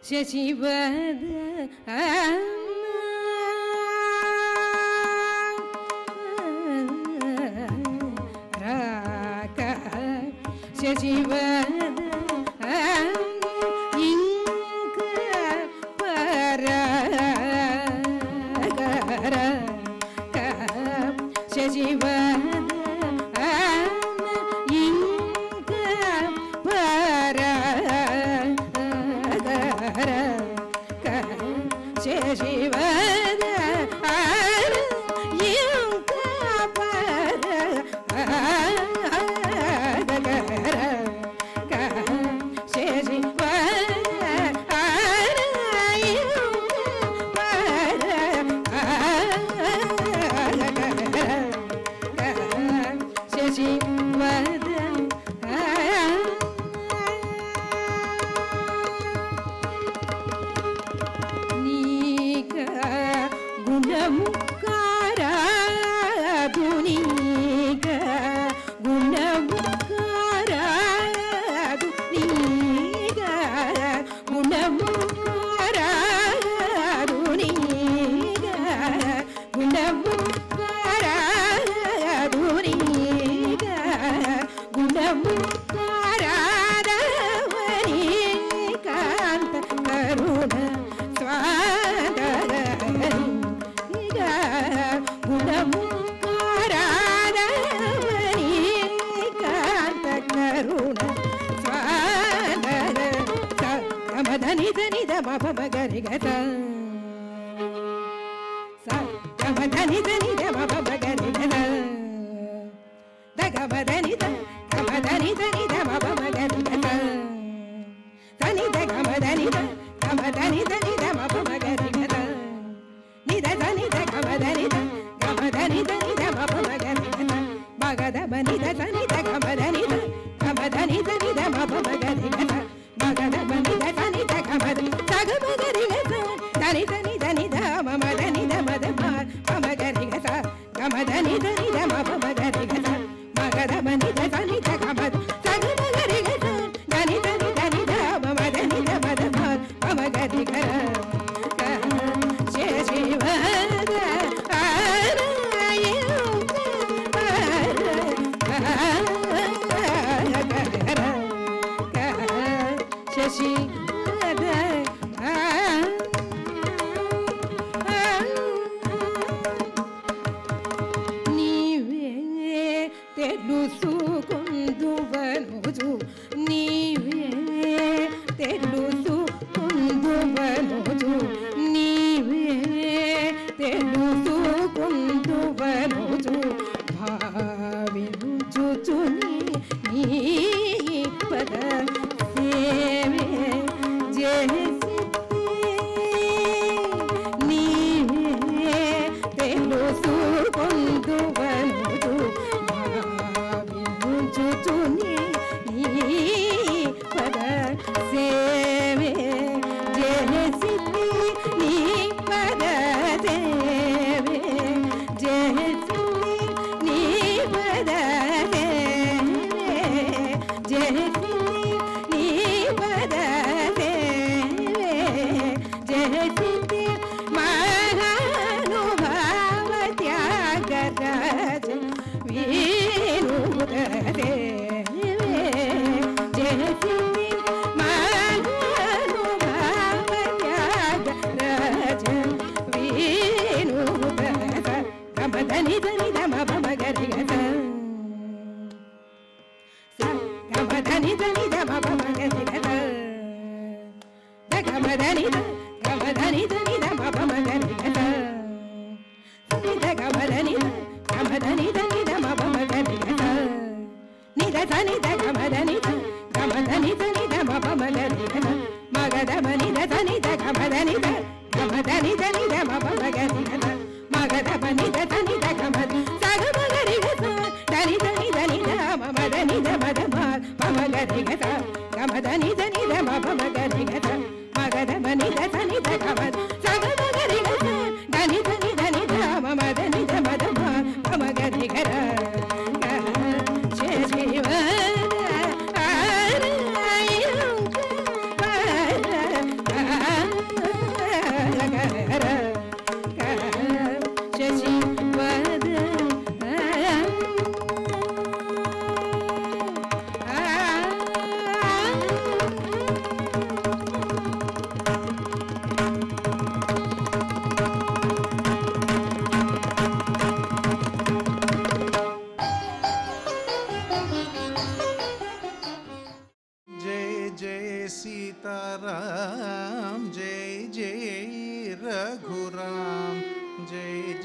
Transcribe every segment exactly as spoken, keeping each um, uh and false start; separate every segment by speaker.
Speaker 1: శశివద రాక శశివద ఇంక పర శశివద ఇంక పర శశివద ఇంక పర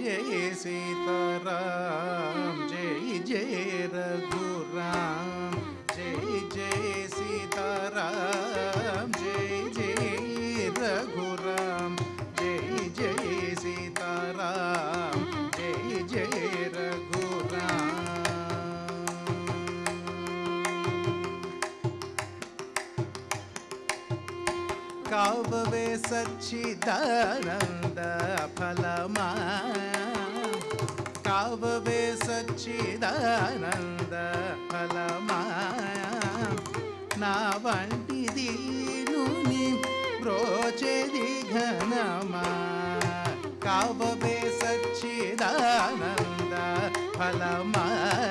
Speaker 2: जय सीताराम जय जय रघुराम जय जय सीताराम जय जय रघुराम जय जय सीताराम जय जय रघुराम। काववे सच्चिदानंद फलमा काववे सच्चिदानंद फलमा ना वंटि दीनुनि ब्रोचेदि घनमा काववे सच्चिदानंद फलमा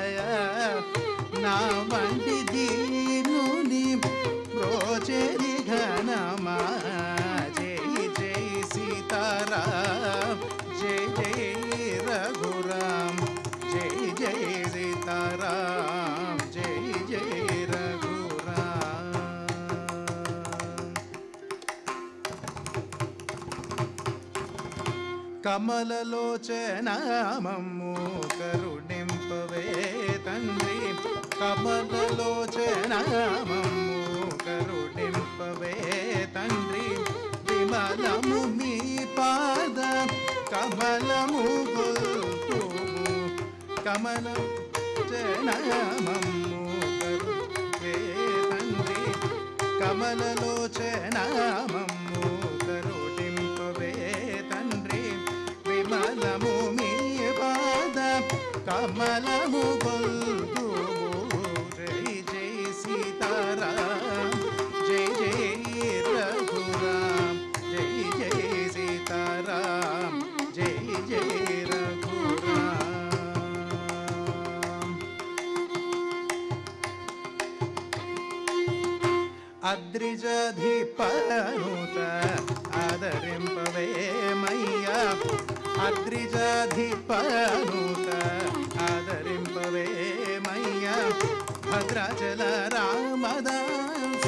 Speaker 2: ना वंटि दीनुनि ब्रोचेदि घनमा जय जय सीताराम जय जय रघुराम जय जय सीताराम जय जय रघुराम। कमललोचन मम्मु करुणिंपवे तंद्री कमललोचन मम्मु करुणिंपवे तंद्री विमलमु मी पाद कमलमु गुल्तुमु कमललोचन मम्मु करुणिंपवे तंद्री कमललोचन मम्मु करुणिंपवे तंद्री विमलमु मी पाद कमलमु गुल्तुमु जय जय सीताराम जय जय रघुराम जय जय सीताराम जय जय रघुराम। अद्रिजधिपनुत आदरिंपवे मैया अद्रिजधिपनुत आदरिंपवे मैया भद्राचल रामदासु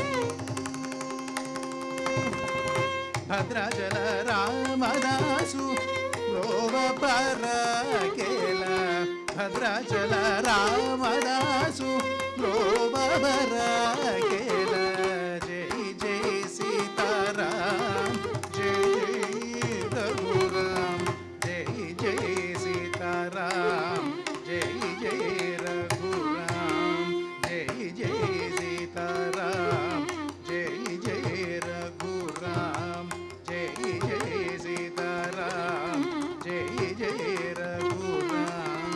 Speaker 2: भद्राचल रामदासु रोव परकेला भद्राचल रामदासु रोव परकेला जय जय सीताराम जय जय रघुराम जय जय सीताराम जय जय रघुराम जय जय सीताराम जय जय रघुराम जय जय सीताराम जय जय रघुराम।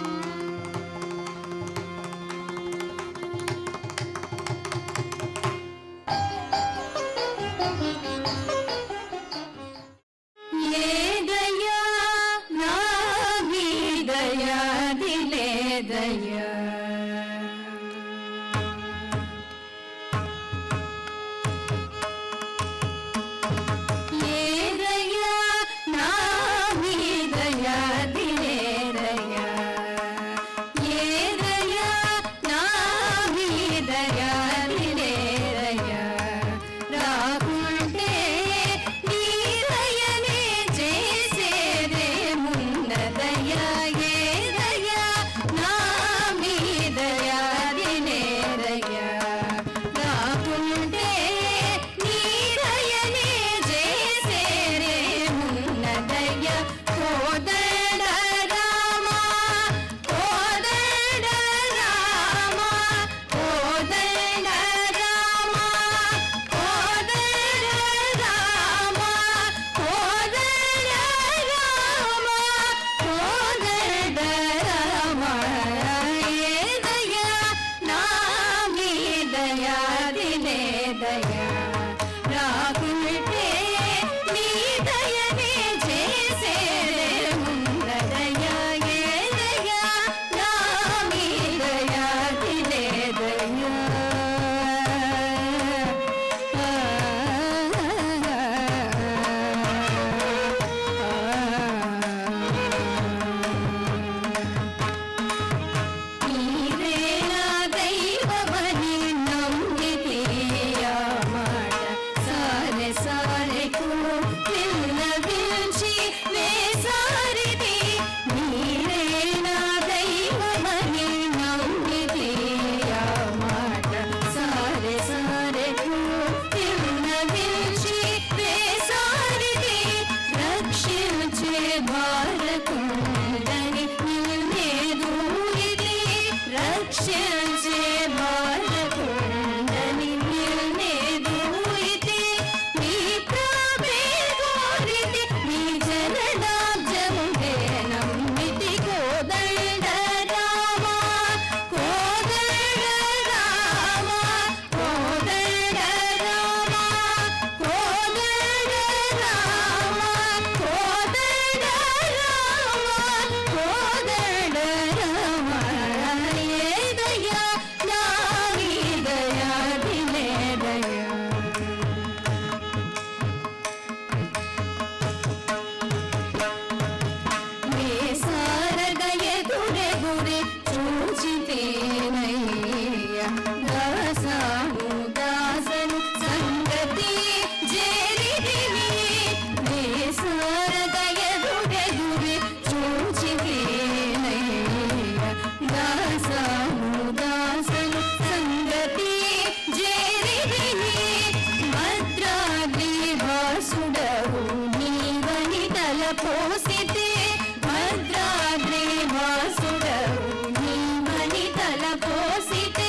Speaker 1: పోసితే భద్రాద్రి వాసుడవు నీమని తల పోసితే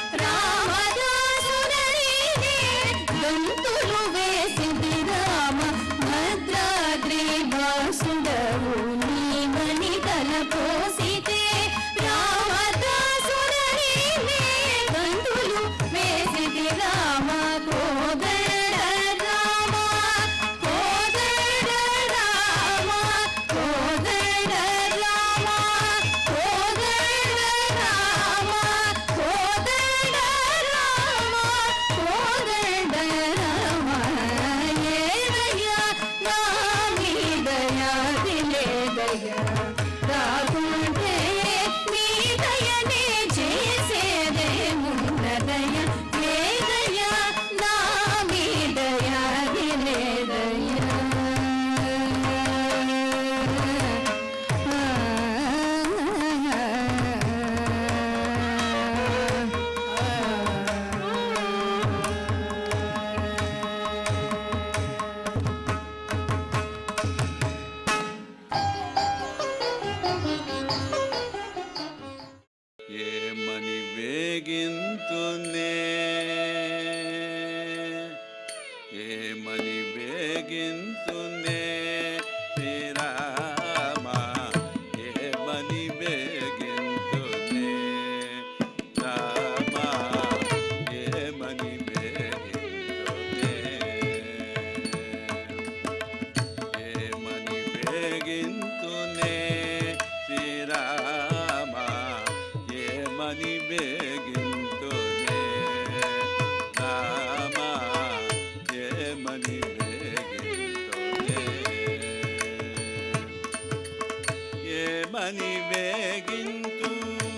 Speaker 1: రామదాసుడని గంతులు వేసింది రామ భద్రాద్రి వాసుడవు నీమని తల పోసితే రామదాసుడని గంతులు వేసింది రామ కోదడ రామ కోదడ రామ కోదడ రామ కోదడ రామ కోదడ రామ కోదడ రామ ఏదయ్యా నా మీదయా దిలేదయ్యా రాకుంటే మీ దయనే చేసేదే ఉన్నదయ ఏదయ్యా నా మీదయా దిలేదయ్యా
Speaker 3: ఏమని వేగింతునే ఏమని వేగింతునే శ్రీరామ ఏమని వేగింతునే రామ ఏమని వేగింతునే ఏమని వేగింతునే శ్రీరామ ఏమని వేగింతునే రామ ఏమని వేగింతునే ఏమని వేగింతు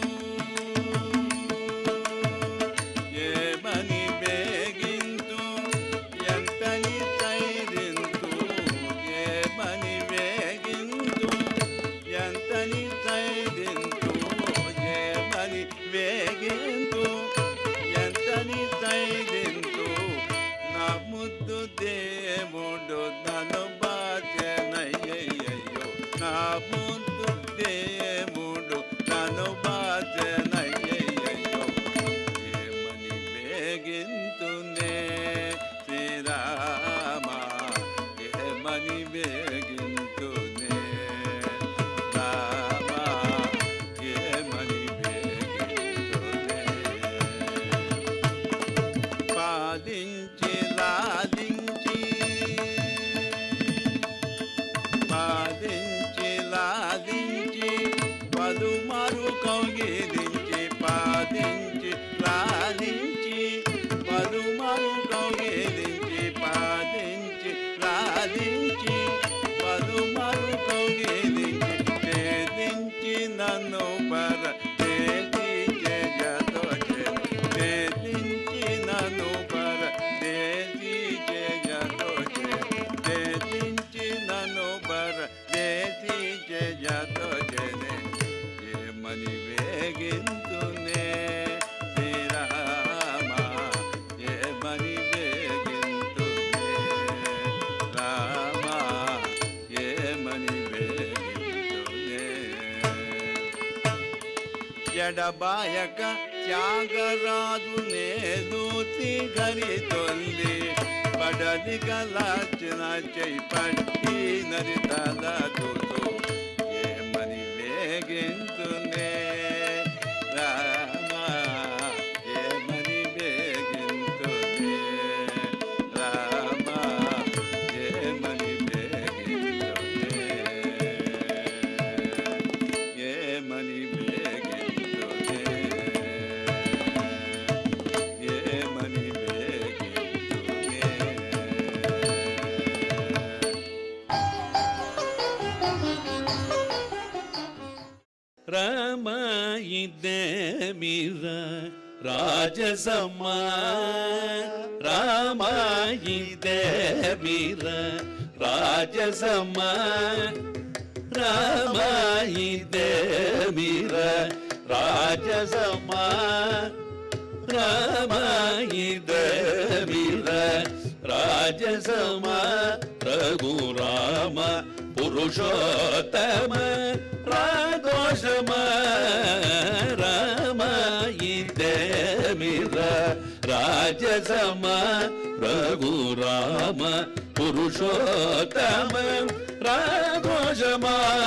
Speaker 3: ఏమని వేగింతు ఎంతని సైరింతు ఏమని వేగింతు ఎంతని సైరింతు ఏమని వేగింతు ఎంతని సైరింతు నా ముద్దు దేవుడు నన్ను బాచెనయ్యయ్యో నా ముద్దు దేవుడు నన్ను బాచెనయ్యయ్యో ఏమని వేగింతునే శ్రీరామ ఏమని వేగింతునే రామ ఏమని వేగింతునే పాలించి లాలించి పాలించి లాలించి పలుమారు కౌగిలించి పాలించి లాలించి పలుమారు కౌగిలించి పాలించి లాలించి పలుమారు కౌగిలించి వేధించి నన్ను బర వేది జయతో వేధించి నన్ను బర వేది జయతో వేధించి నన్ను బర వేది జయతో ఏమని వేగింతునే శ్రీరామ ఏమని వేగింతునే రామ ఏమని వేగింతునే ఎడబాయక త్యాగరాజు నేదూతి గరి తొల్లి పడది కలాచిన చై పట్టి నరితల తూతూ ఏమని వేగింతునే రామ ఏమని వేగింతునే రామ ఏమని వేగింతునే ఏమని వేగింతునే ఏమని వేగింతునే రామ ఇదేమిర రాజసమ్మా రామ ఇదేమిర రాజసమ్మా రామ ఇదేమిర రాజసమ్మా రామ ఇదేమిర రాజసమ్మా రఘురామ పురుషోత్తమ రాఘోషమ రామ ఇదేమిర రాజసమ రఘురామ పురుషోత్తమ రాఘోషమ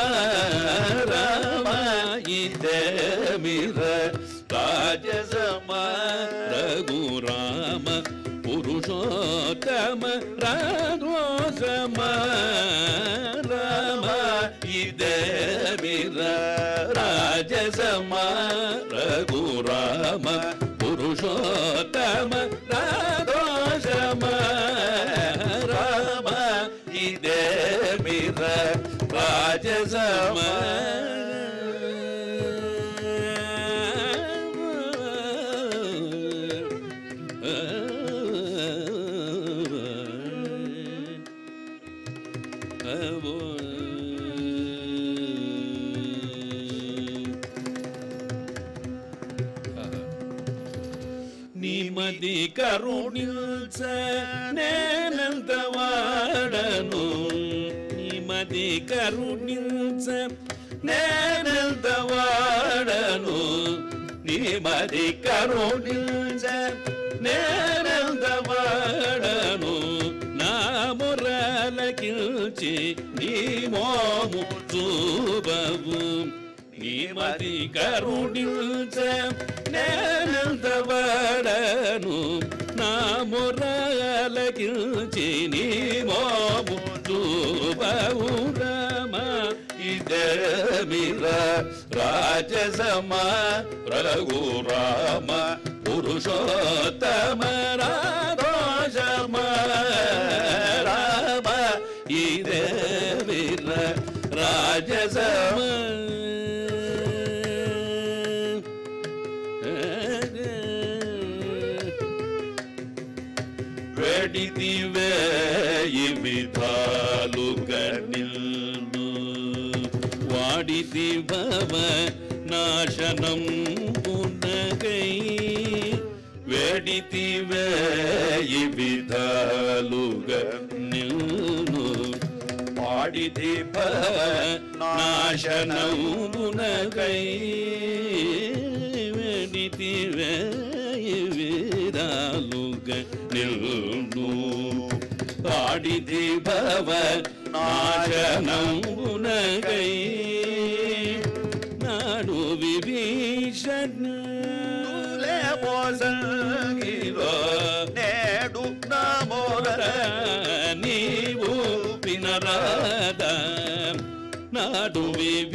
Speaker 3: రామ ఇదేమిర రాజసమ రఘురామ పురుషోత్తమ రాఘోషమ రామ ఇదేమిర రాజసమ రఘురామ పురుషోత్తమ రాఘోషమ రామ ఇదేమిర రాజసమ నిమది కరుణిల్చ నేనంత వాడను నిమది కరుణిల్చ నేనంత వాడను నిమది కరుణిల్చ నేనంత వాడను నా మురలకిల్చి నీ మోము చూబవు నిమది కరుణిల్చ నేనంత వాడను నా మురలకిల్చి నీ మోము చూబవు రామ ఇదేమిర రాజసమ రఘురామ పురుషోత్తమ రాఘోషమ రామ ఇదేమిర రాజసమ వెడితివే ఈ విధాలుగా నిల్లు వాడితి భవ నాశనం పునగై వెడితివే ఈ విధాలుగా నిల్లు వాడితి భవ నాశనం పునగై వెడితివే ఈ విధాలుగా నిల్లు పాడిది భవ నాశనమునగై నాడు విభీషణులే మోసంగిలో నేడు నామోర నీవు వినరాద నాడు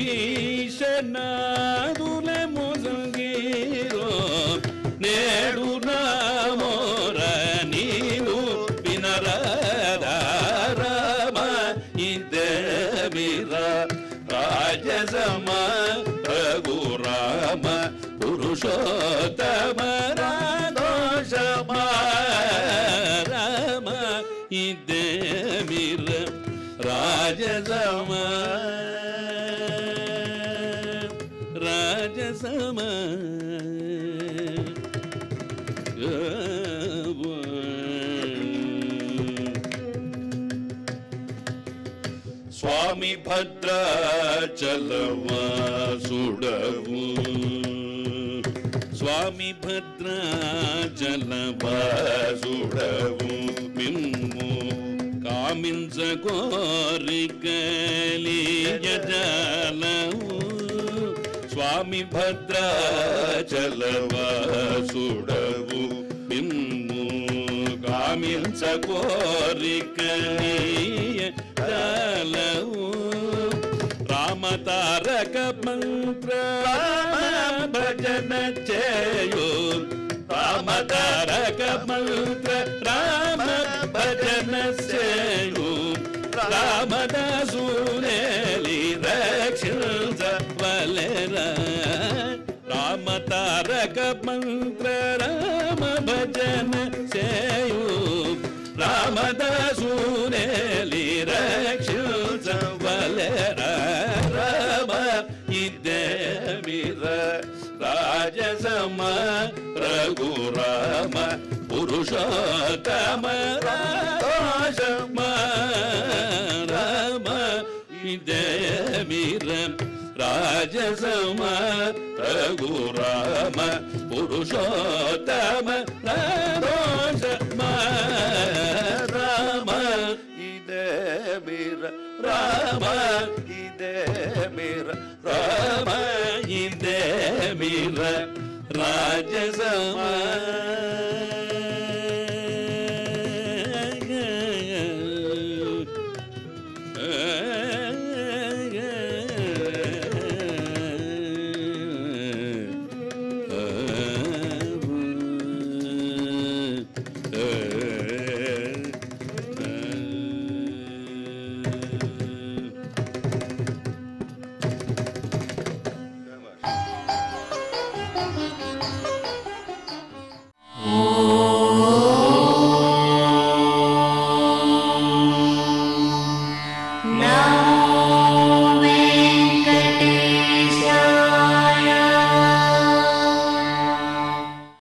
Speaker 3: విభీషణులే మోసంగిలో నేడు నామోర నీవు వినరాద రామ ఇదేమిర రాజసమ రఘురామ పురుషోత్తమ రాఘోషమ రామ ఇదేమిర రాజసమ రాజసమ స్వామి భద్రాచలవాసుడవు స్వామి భద్రాచలవాసుడవు మిమ్ము కామించ కోరికలియజాలవు స్వామి భద్రాచలవాసుడవు మిమ్ము కామించ కోరికలియజాలవు రామతారక మంత్ర భజన చేయు రామతారక మంత్ర రామ భజన చేయు రామదాసు రక్షించ వలెరా రామతారక మంత్ర రామ భజన చేయు రామదాసు రక్షించ వలెరా రామ ఇదేమిర రాజసమ రఘురామ పురుషోత్తమ రాఘోషమ రామ ఇదే మీర రాజసమ రఘురామ పురుషోత్తమ రామ రామ ఇదే మీర రామ ఇదే మీర రామ ఇదే మీర రాజసమ